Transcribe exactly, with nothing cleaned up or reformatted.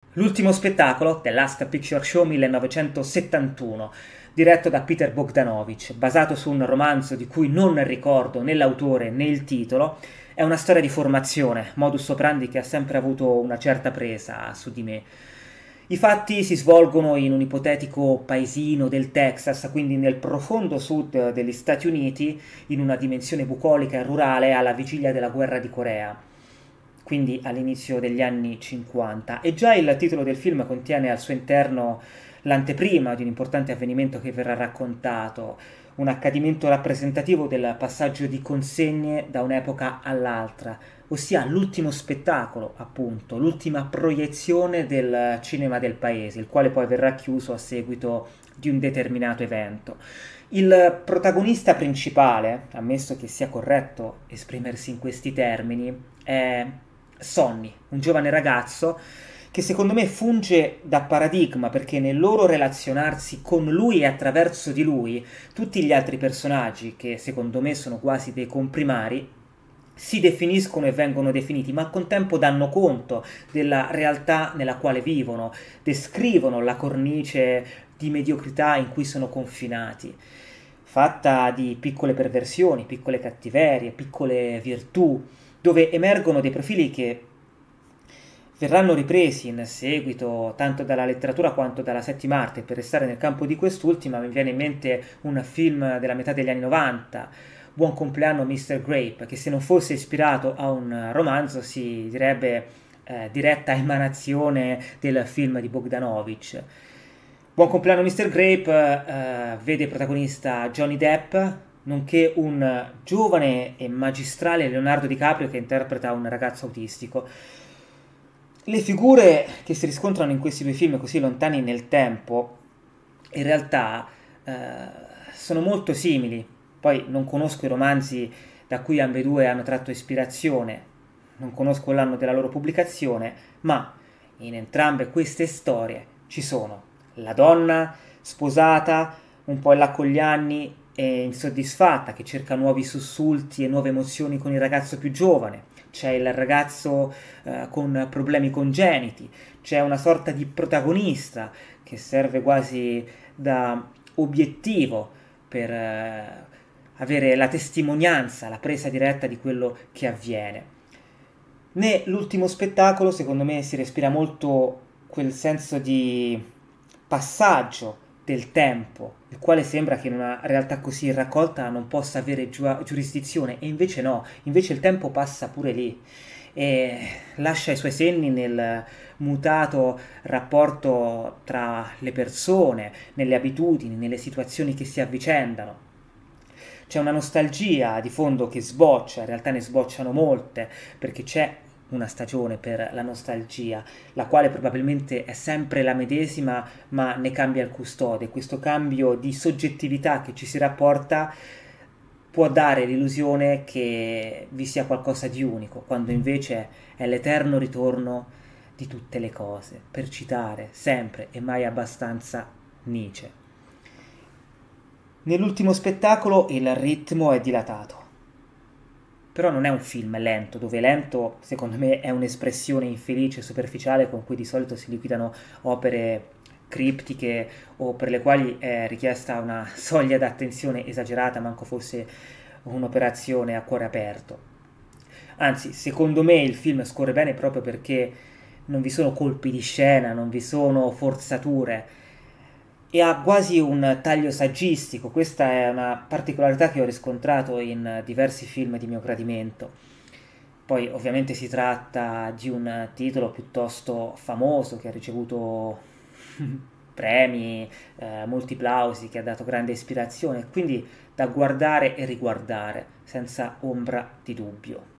L'ultimo spettacolo, The Last Picture Show millenovecentosettantuno, diretto da Peter Bogdanovich, basato su un romanzo di cui non ricordo né l'autore né il titolo, è una storia di formazione, modus operandi che ha sempre avuto una certa presa su di me. I fatti si svolgono in un ipotetico paesino del Texas, quindi nel profondo sud degli Stati Uniti, in una dimensione bucolica e rurale alla vigilia della guerra di Corea, quindi all'inizio degli anni cinquanta. E già il titolo del film contiene al suo interno l'anteprima di un importante avvenimento che verrà raccontato, un accadimento rappresentativo del passaggio di consegne da un'epoca all'altra, ossia l'ultimo spettacolo, appunto, l'ultima proiezione del cinema del paese, il quale poi verrà chiuso a seguito di un determinato evento. Il protagonista principale, ammesso che sia corretto esprimersi in questi termini, è Sonny, un giovane ragazzo che secondo me funge da paradigma perché nel loro relazionarsi con lui e attraverso di lui, tutti gli altri personaggi, che secondo me sono quasi dei comprimari, si definiscono e vengono definiti, ma al contempo danno conto della realtà nella quale vivono, descrivono la cornice di mediocrità in cui sono confinati, fatta di piccole perversioni, piccole cattiverie, piccole virtù, dove emergono dei profili che verranno ripresi in seguito tanto dalla letteratura quanto dalla settima arte. Per restare nel campo di quest'ultima mi viene in mente un film della metà degli anni novanta, Buon compleanno mister Grape, che se non fosse ispirato a un romanzo si direbbe eh, diretta emanazione del film di Bogdanovich. Buon compleanno mister Grape eh, vede protagonista Johnny Depp, nonché un giovane e magistrale Leonardo DiCaprio che interpreta un ragazzo autistico. Le figure che si riscontrano in questi due film così lontani nel tempo, in realtà eh, sono molto simili. Poi non conosco i romanzi da cui ambedue hanno tratto ispirazione, non conosco l'anno della loro pubblicazione, ma in entrambe queste storie ci sono la donna sposata, un po' in là con gli anni e insoddisfatta, che cerca nuovi sussulti e nuove emozioni con il ragazzo più giovane. C'è il ragazzo eh, con problemi congeniti, c'è una sorta di protagonista che serve quasi da obiettivo per eh, avere la testimonianza, la presa diretta di quello che avviene. Nell'ultimo spettacolo, secondo me, si respira molto quel senso di passaggio del tempo, il quale sembra che in una realtà così raccolta non possa avere giu- giurisdizione, e invece no, invece il tempo passa pure lì e lascia i suoi segni nel mutato rapporto tra le persone, nelle abitudini, nelle situazioni che si avvicendano. C'è una nostalgia di fondo che sboccia, in realtà ne sbocciano molte, perché c'è una stagione per la nostalgia, la quale probabilmente è sempre la medesima, ma ne cambia il custode. Questo cambio di soggettività che ci si rapporta può dare l'illusione che vi sia qualcosa di unico, quando invece è l'eterno ritorno di tutte le cose, per citare sempre e mai abbastanza Nietzsche. Nell'ultimo spettacolo il ritmo è dilatato, però non è un film lento, dove lento secondo me è un'espressione infelice e superficiale con cui di solito si liquidano opere criptiche o per le quali è richiesta una soglia d'attenzione esagerata, manco fosse un'operazione a cuore aperto. Anzi, secondo me il film scorre bene proprio perché non vi sono colpi di scena, non vi sono forzature e ha quasi un taglio saggistico. Questa è una particolarità che ho riscontrato in diversi film di mio gradimento. Poi ovviamente si tratta di un titolo piuttosto famoso che ha ricevuto premi, eh, molti plausi, che ha dato grande ispirazione, quindi da guardare e riguardare senza ombra di dubbio.